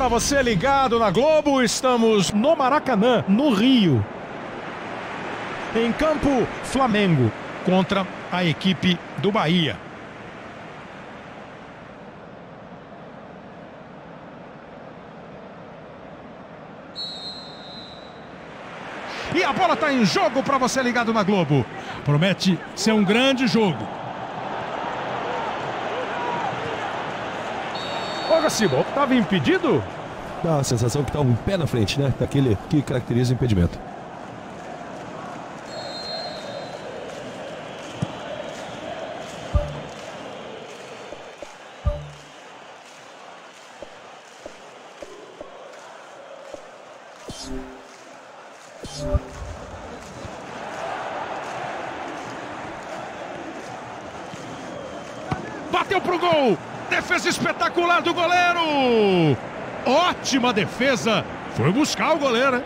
Para você ligado na Globo, estamos no Maracanã, no Rio. Em campo, Flamengo contra a equipe do Bahia. E a bola está em jogo para você ligado na Globo. Promete ser um grande jogo. Ô, Gacibo, estava impedido? Dá a sensação que está um pé na frente, né? Daquele que caracteriza o impedimento. Bateu pro gol! Defesa espetacular do goleiro! Ótima defesa! Foi buscar o goleiro, hein?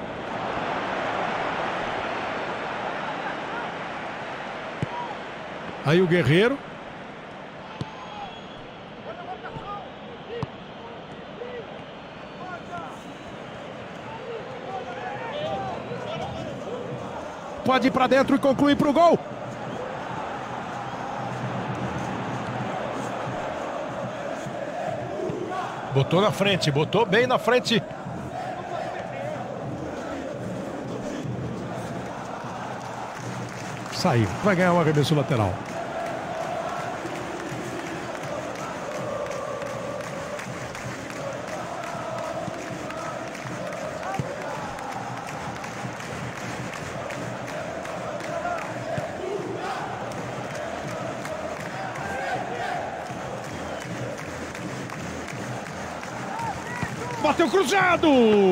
Aí o Guerreiro. Pode ir pra dentro e concluir pro gol. Botou na frente, botou bem na frente. Saiu, vai ganhar um arremesso lateral. Bateu cruzado!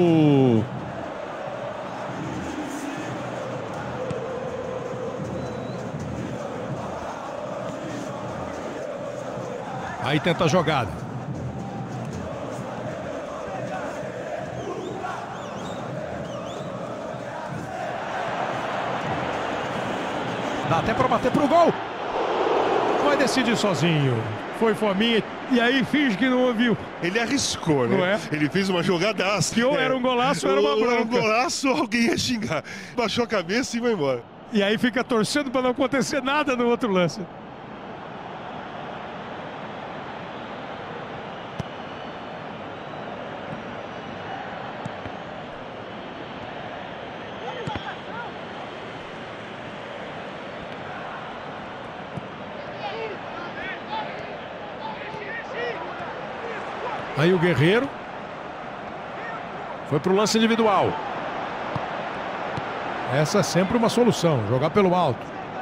Aí tenta a jogada. Dá até para bater pro gol. Vai decidir sozinho. Foi fominha. E aí finge que não ouviu. Ele arriscou, né? Não é? Ele fez uma jogadaça. Que ou era um golaço ou era uma bronca. Era um golaço, alguém ia xingar. Baixou a cabeça e vai embora. E aí fica torcendo para não acontecer nada no outro lance. Aí o Guerreiro. Foi para o lance individual. Essa é sempre uma solução, jogar pelo alto.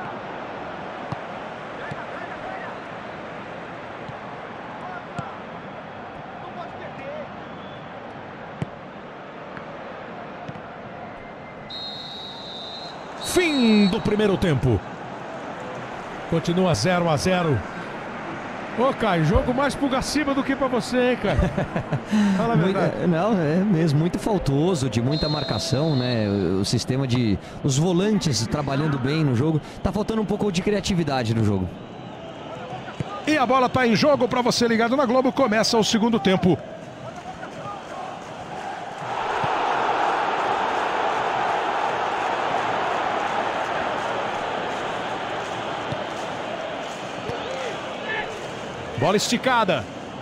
Fim do primeiro tempo. Continua 0-0. Ô, Caio, jogo mais pro Gaciba do que pra você, hein, cara? Fala a verdade. Não, é mesmo, muito faltoso, de muita marcação, né? O sistema de... Os volantes trabalhando bem no jogo. Tá faltando um pouco de criatividade no jogo. E a bola tá em jogo pra você ligado na Globo. Começa o segundo tempo. Bola esticada.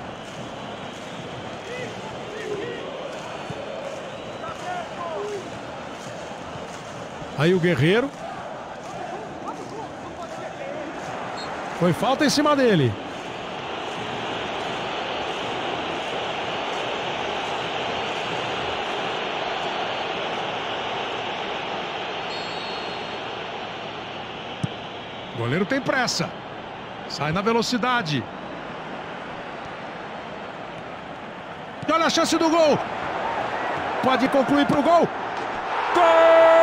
Aí o Guerreiro. Foi falta em cima dele. O goleiro tem pressa. Sai na velocidade. E olha a chance do gol. Pode concluir para o gol. Gol!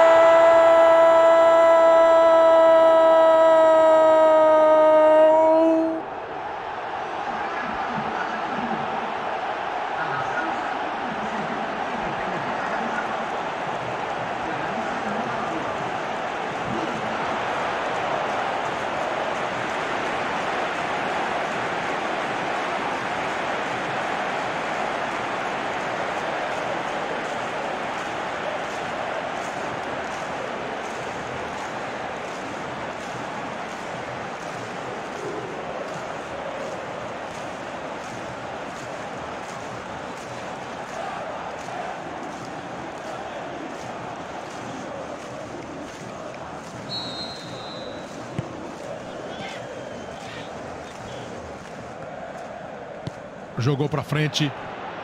Jogou para frente.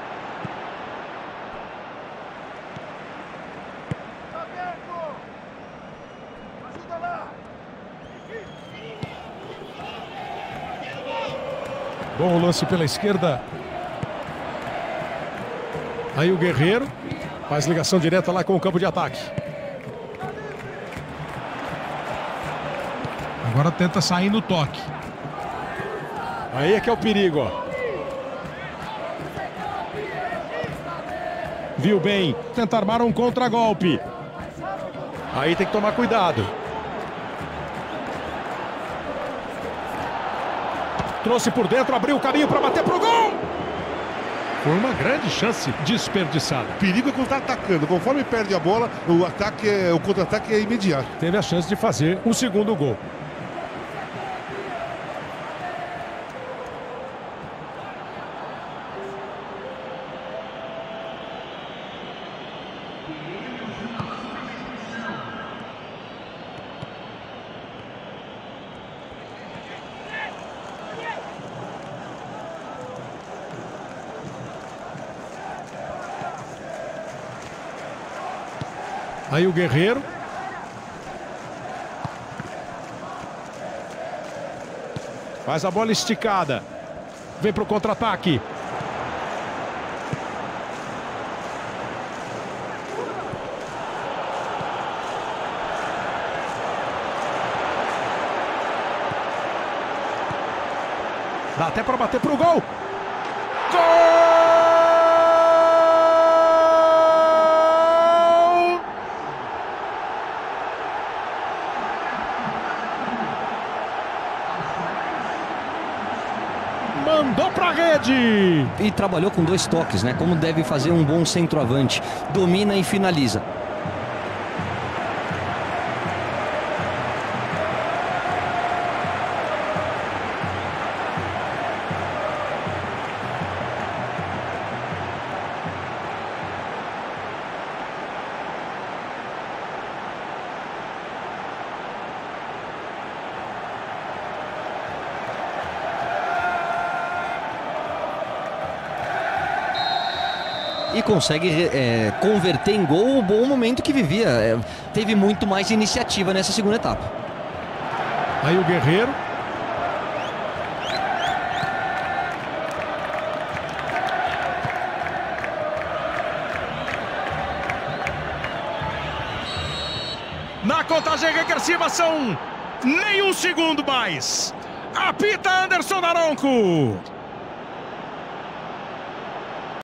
Bom lance pela esquerda. Aí o Guerreiro faz ligação direta lá com o campo de ataque. Agora tenta sair no toque. Aí é que é o perigo, ó. Viu bem, tenta armar um contragolpe. Aí tem que tomar cuidado. Trouxe por dentro, abriu o caminho para bater pro gol. Foi uma grande chance desperdiçada. O perigo é quando está atacando. Conforme perde a bola, o contra-ataque é imediato. Teve a chance de fazer o segundo gol. Aí o Guerreiro. Faz a bola esticada. Vem para o contra-ataque. Dá até para bater para o gol. Gol! Mandou pra rede. E trabalhou com 2 toques, né? Como deve fazer um bom centroavante. Domina e finaliza. E consegue converter em gol o bom momento que vivia. Teve muito mais iniciativa nessa segunda etapa. Aí o Guerreiro. Na contagem regressiva são nem um segundo mais. Apita Anderson Daronco.